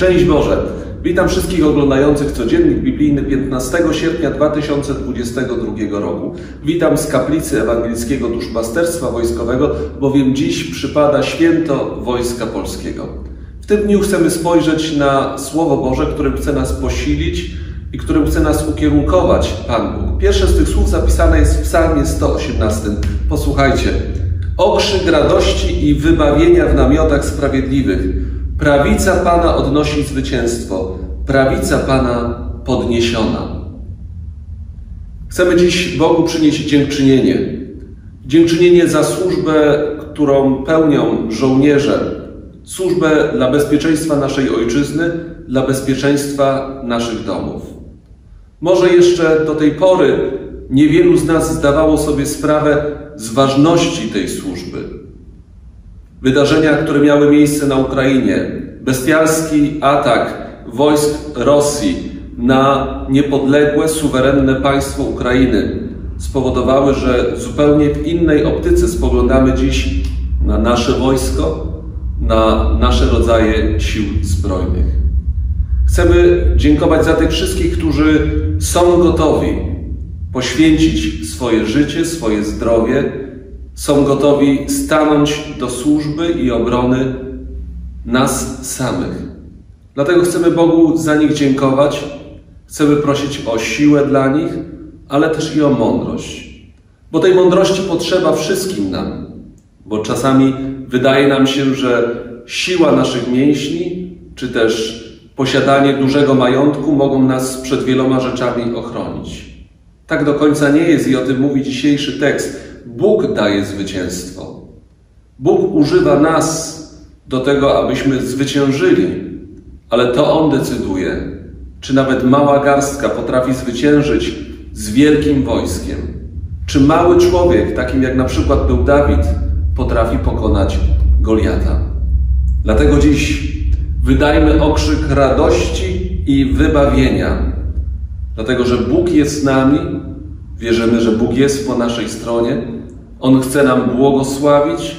Szczęść Boże! Witam wszystkich oglądających Codziennik Biblijny 15 sierpnia 2022 roku. Witam z Kaplicy Ewangelickiego Duszpasterstwa Wojskowego, bowiem dziś przypada święto Wojska Polskiego. W tym dniu chcemy spojrzeć na Słowo Boże, którym chce nas posilić i którym chce nas ukierunkować Pan Bóg. Pierwsze z tych słów zapisane jest w Psalmie 118. Posłuchajcie. Okrzyk radości i wybawienia w namiotach sprawiedliwych. Prawica Pana odnosi zwycięstwo. Prawica Pana podniesiona. Chcemy dziś Bogu przynieść dziękczynienie. Dziękczynienie za służbę, którą pełnią żołnierze. Służbę dla bezpieczeństwa naszej ojczyzny, dla bezpieczeństwa naszych domów. Może jeszcze do tej pory niewielu z nas zdawało sobie sprawę z ważności tej służby. Wydarzenia, które miały miejsce na Ukrainie, bestialski atak wojsk Rosji na niepodległe, suwerenne państwo Ukrainy spowodowały, że zupełnie w innej optyce spoglądamy dziś na nasze wojsko, na nasze rodzaje sił zbrojnych. Chcemy dziękować za tych wszystkich, którzy są gotowi poświęcić swoje życie, swoje zdrowie, są gotowi stanąć do służby i obrony nas samych. Dlatego chcemy Bogu za nich dziękować, chcemy prosić o siłę dla nich, ale też i o mądrość. Bo tej mądrości potrzeba wszystkim nam, bo czasami wydaje nam się, że siła naszych mięśni, czy też posiadanie dużego majątku mogą nas przed wieloma rzeczami ochronić. Tak do końca nie jest i o tym mówi dzisiejszy tekst. Bóg daje zwycięstwo. Bóg używa nas do tego, abyśmy zwyciężyli, ale to On decyduje, czy nawet mała garstka potrafi zwyciężyć z wielkim wojskiem. Czy mały człowiek, takim jak na przykład był Dawid, potrafi pokonać Goliata. Dlatego dziś wydajmy okrzyk radości i wybawienia, dlatego że Bóg jest z nami, wierzymy, że Bóg jest po naszej stronie, On chce nam błogosławić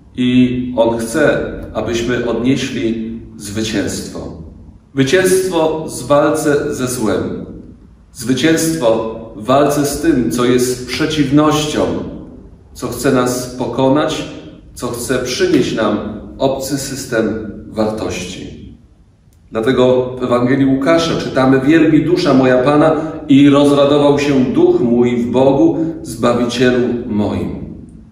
i On chce, abyśmy odnieśli zwycięstwo. Zwycięstwo w walce ze złem. Zwycięstwo w walce z tym, co jest przeciwnością, co chce nas pokonać, co chce przynieść nam obcy system wartości. Dlatego w Ewangelii Łukasza czytamy: wielbi dusza moja Pana i rozradował się duch mój w Bogu, Zbawicielu moim.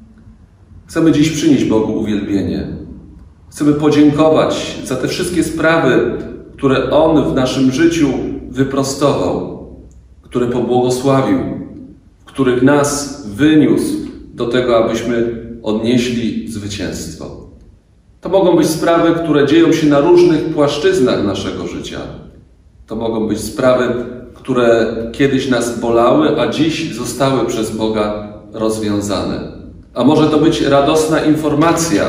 Chcemy dziś przynieść Bogu uwielbienie. Chcemy podziękować za te wszystkie sprawy, które On w naszym życiu wyprostował, które pobłogosławił, w których nas wyniósł do tego, abyśmy odnieśli zwycięstwo. To mogą być sprawy, które dzieją się na różnych płaszczyznach naszego życia. To mogą być sprawy, które kiedyś nas bolały, a dziś zostały przez Boga rozwiązane. A może to być radosna informacja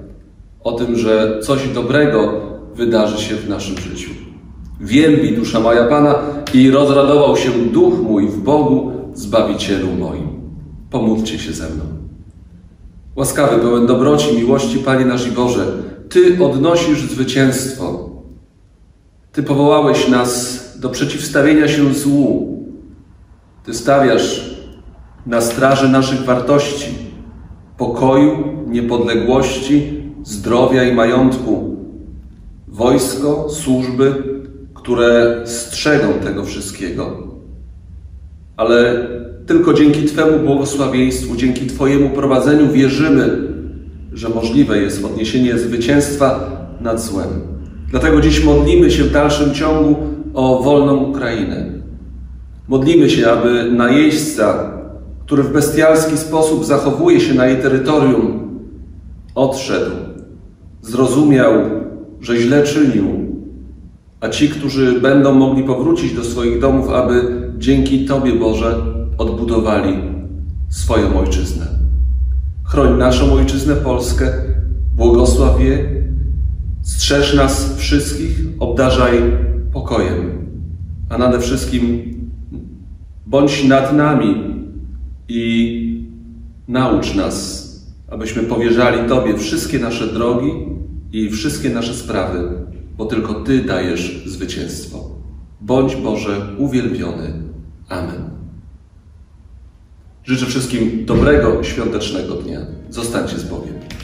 o tym, że coś dobrego wydarzy się w naszym życiu. Wielbi dusza moja Pana i rozradował się duch mój w Bogu, Zbawicielu moim. Pomódlcie się ze mną. Łaskawy, pełen dobroci, miłości, Panie nasz i Boże, Ty odnosisz zwycięstwo. Ty powołałeś nas do przeciwstawienia się złu. Ty stawiasz na straży naszych wartości, pokoju, niepodległości, zdrowia i majątku. Wojsko, służby, które strzegą tego wszystkiego. Ale tylko dzięki Twemu błogosławieństwu, dzięki Twojemu prowadzeniu wierzymy, że możliwe jest odniesienie zwycięstwa nad złem. Dlatego dziś modlimy się w dalszym ciągu o wolną Ukrainę. Modlimy się, aby najeźdźca, który w bestialski sposób zachowuje się na jej terytorium, odszedł, zrozumiał, że źle czynił, a ci, którzy będą mogli powrócić do swoich domów, aby dzięki Tobie, Boże, odbudowali swoją ojczyznę. Chroń naszą ojczyznę Polskę, błogosław je, strzeż nas wszystkich, obdarzaj pokojem, a nade wszystkim bądź nad nami i naucz nas, abyśmy powierzali Tobie wszystkie nasze drogi i wszystkie nasze sprawy bo tylko Ty dajesz zwycięstwo. Bądź Boże uwielbiony. Amen. Życzę wszystkim dobrego, świątecznego dnia. Zostańcie z Bogiem.